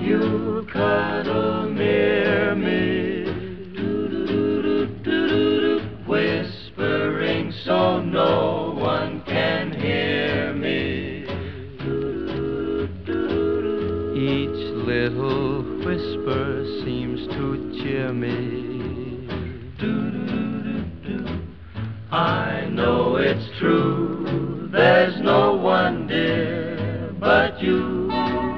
you cuddle near me, whispering so no one can hear me. Each little whisper seems to cheer me. I know it's true, there's no one dear but you,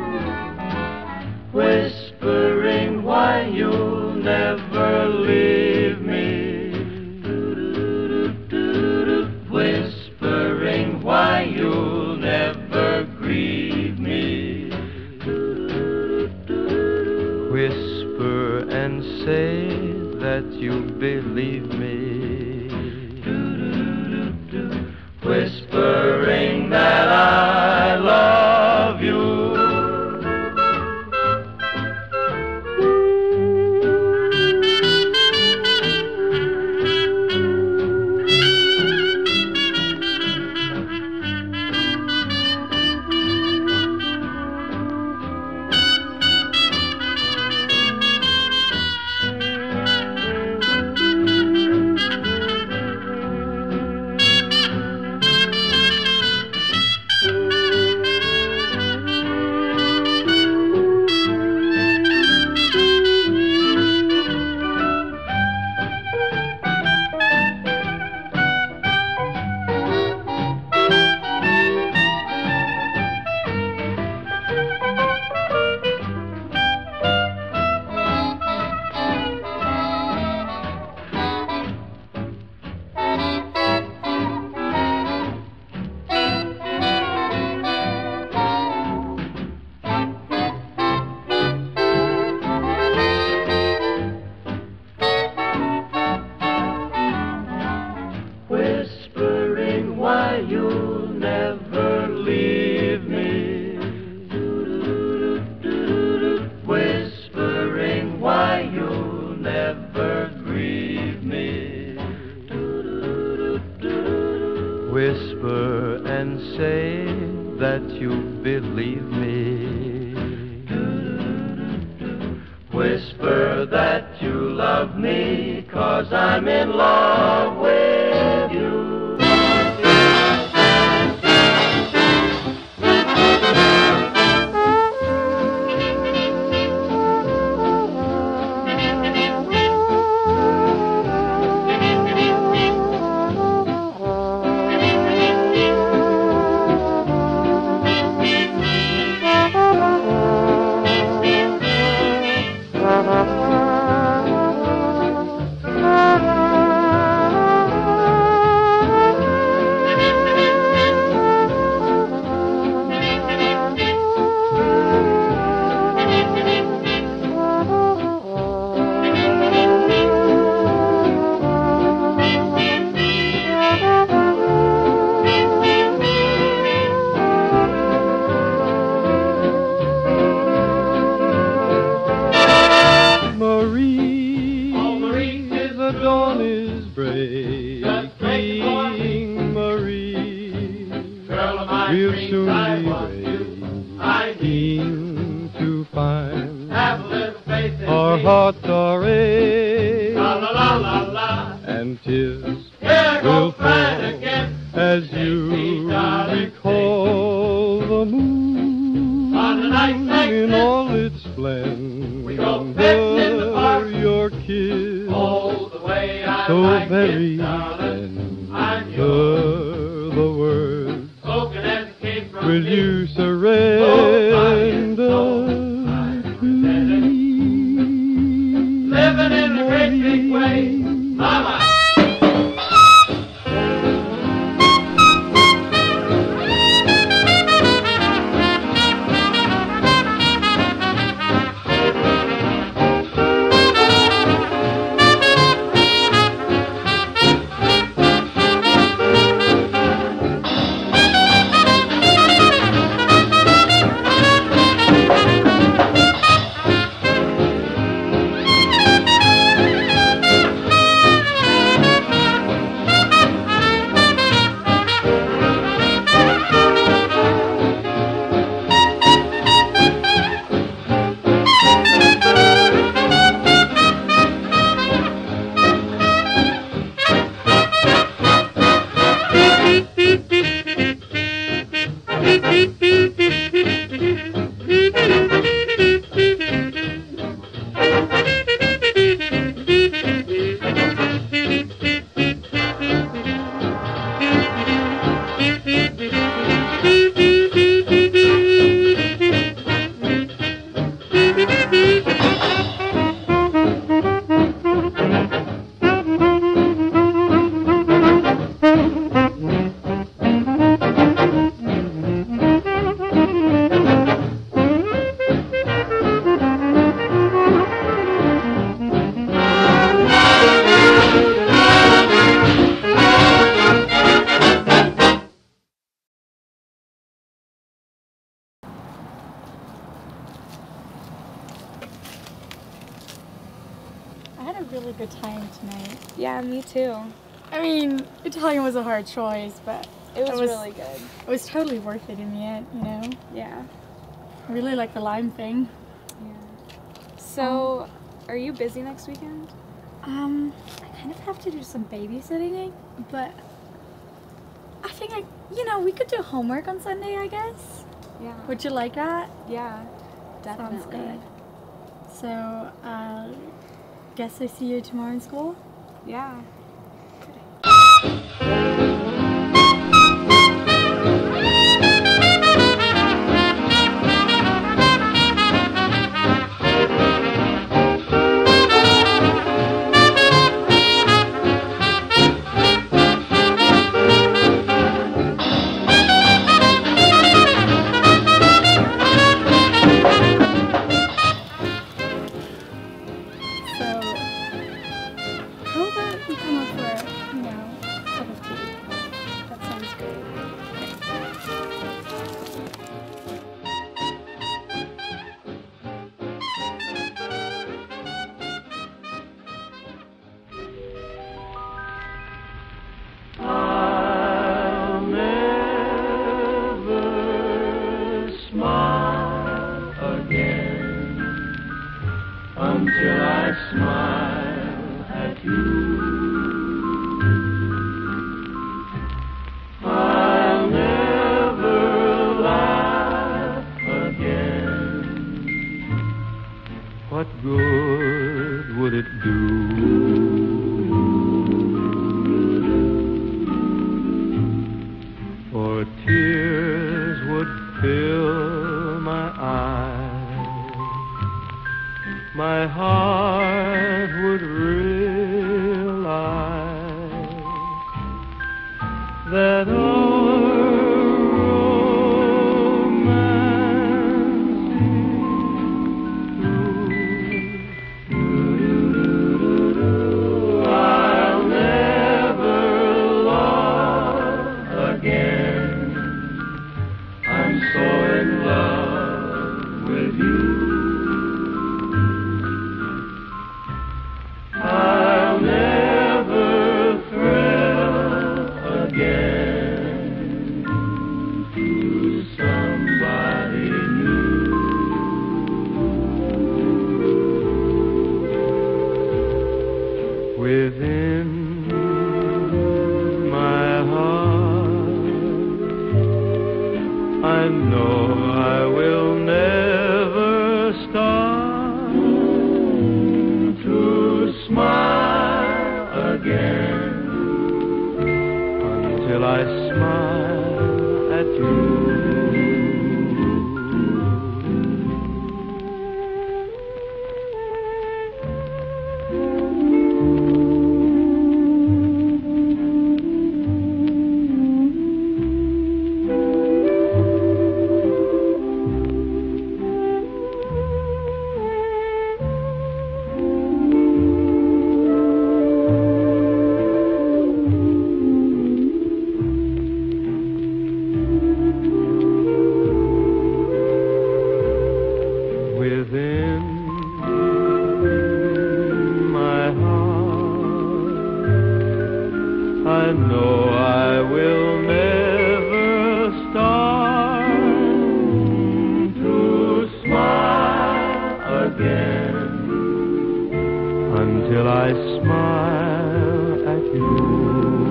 whispering why you'll never leave me, whispering why you'll never grieve me. Whisper and say that you believe me, whispering that I love you. Whispering why you'll never leave me, whispering why you'll never grieve me. Whisper and say that you believe me, whisper that you love me, 'cause I'm in love with you. The dawn is breaking, Marie. We'll soon be waiting to find our hearts are aching, and tears will fall as you recall the moon in all its splendor. Your kiss so very tender, the words, will you surrender to me? Living in a great big way, Mama. had a really good time tonight. Yeah, me too. I mean, Italian was a hard choice, but It was really good. It was totally worth it in the end, you know? Yeah. I really like the lime thing. Yeah. So, are you busy next weekend? I kind of have to do some babysitting, but I think we could do homework on Sunday, I guess. Yeah. Would you like that? Yeah, definitely. Sounds good. So, guess I see you tomorrow in school? Yeah. How about we come over, a cup of tea? That sounds great. I'll never smile again until I smile at you. I'll never laugh again. What good would it do? For tears would fill my eyes, my heart would realize that our I'll never love again. I'm so in love with you. I'll never thrill again to somebody new. Within my heart, I know I will never stop to smile again until I smile at you. Within my heart, I know I will never start to smile again until I smile at you.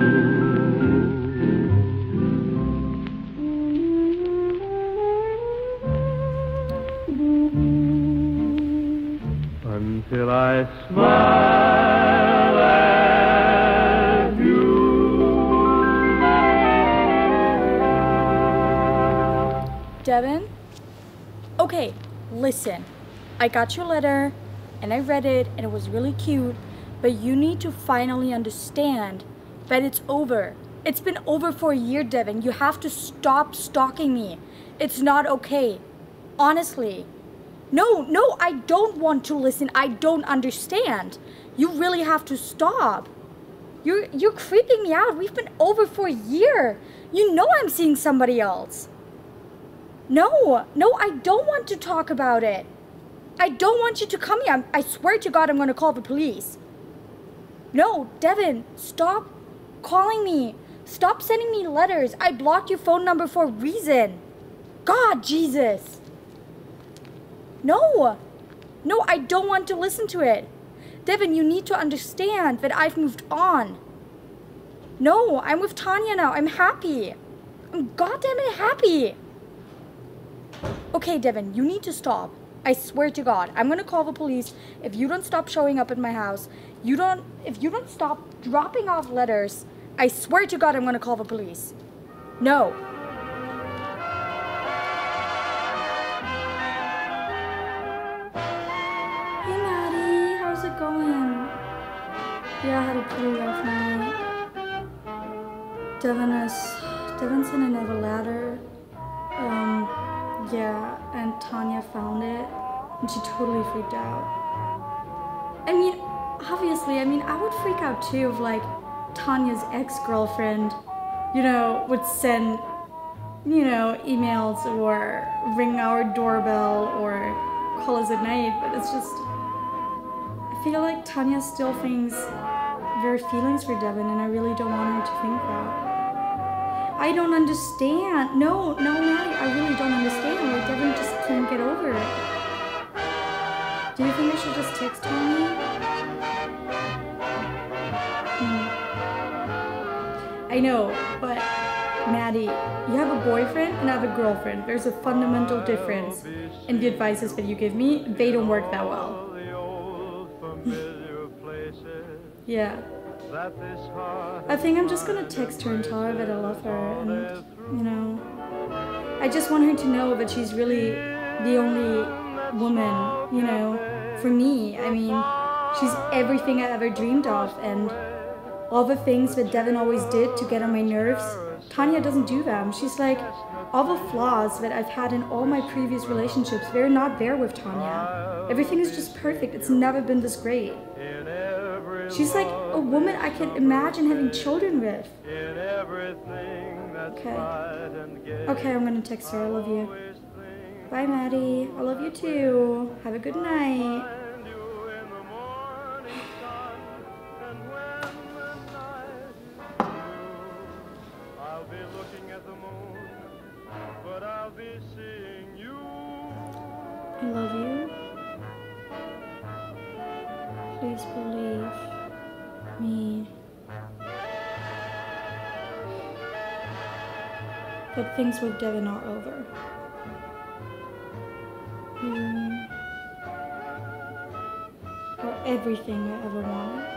Until I smile at you. Devin? Okay, listen. I got your letter, and I read it, and it was really cute, but you need to finally understand that it's over. It's been over for a year, Devin. You have to stop stalking me. It's not okay. Honestly. No, I don't want to listen. I don't understand. You really have to stop. You're creeping me out. We've been over for a year. You know I'm seeing somebody else. No, I don't want to talk about it. I don't want you to come here. I swear to God I'm going to call the police. No, Devin, stop calling me. Stop sending me letters. I blocked your phone number for a reason. God, Jesus. No. No, I don't want to listen to it. Devin, you need to understand that I've moved on. No, I'm with Tanya now. I'm happy. I'm goddamn it happy. Okay, Devin, you need to stop. I swear to God, I'm gonna call the police if you don't stop showing up at my house. If you don't stop dropping off letters, I swear to God, I'm gonna call the police. No. Hey, Maddie, how's it going? Yeah, I had a pretty rough night. Devin sent another letter. Yeah, and Tanya found it, and she totally freaked out. I mean, obviously, I would freak out too if, like, Tanya's ex-girlfriend, would send, emails or ring our doorbell or call us at night, but it's just, I feel like Tanya still thinks very feelings for Devin, and I really don't want her to think that. I don't understand. No, Maddie, I really don't understand. Like, Devin just can't get over it. Do you think I should just text Tanya? I know, but Maddie, you have a boyfriend and I have a girlfriend. There's a fundamental difference in the advices that you give me. They don't work that well. Yeah. I think I'm just gonna text her and tell her that I love her, and, I just want her to know that she's really the only woman, for me. I mean, she's everything I ever dreamed of, and all the things that Devin always did to get on my nerves, Tanya doesn't do them. She's like, all the flaws that I've had in all my previous relationships, they're not there with Tanya. Everything is just perfect. It's never been this great. She's like a woman I can imagine having children with. Okay, I'm gonna text her. I love you. Bye, Maddie. I love you too. Have a good night. I love you. Please believe me that things with Devin are over. You are everything I ever wanted.